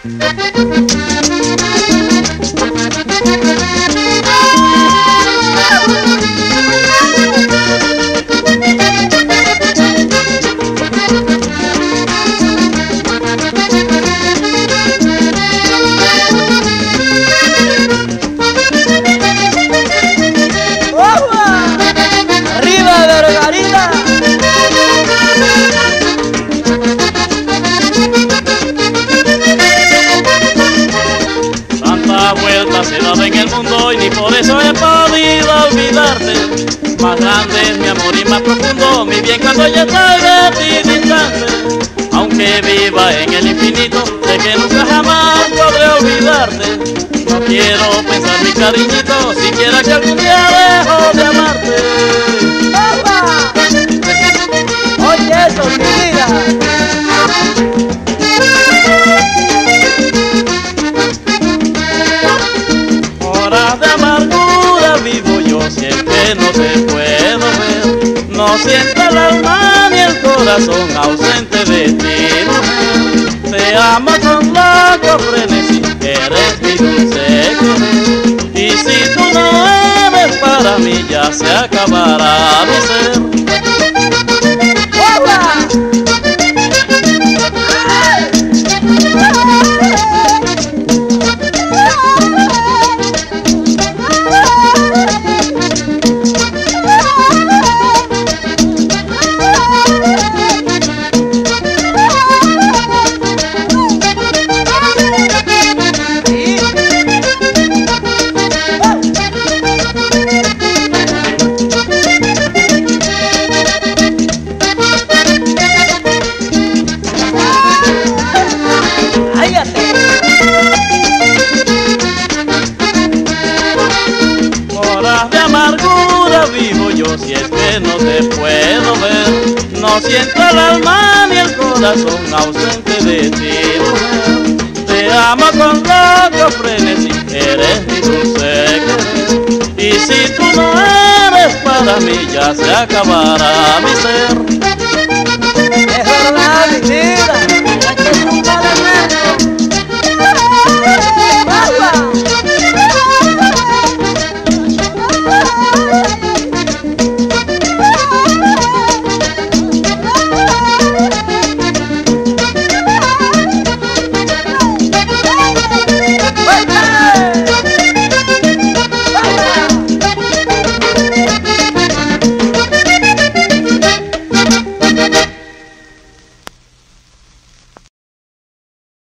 Vueltas he dado en el mundo y ni por eso he podido olvidarte. Más grande es mi amor y más profundo mi bien cuando ya estoy de ti distante. Aunque viva en el infinito, sé que nunca jamás podré olvidarte. No quiero pensar mi cariñito, siquiera que algún día dejo de amarte. ¡Opa! Oye eso, mi vida. Si es que no te puedo ver, no siento el alma ni el corazón ausente de ti, mujer. Te amo con loco frenesí, eres mi dulce querer. Y si tú no eres para mí, ya se acabará mi ser. Horas de amargura vivo yo, si es que no te puedo ver. No siento el alma ni el corazón ausente de ti, mujer. Te amo con loco frenesí, eres mi dulce querer. Y si tú no eres para mí, ya se acabará mi ser.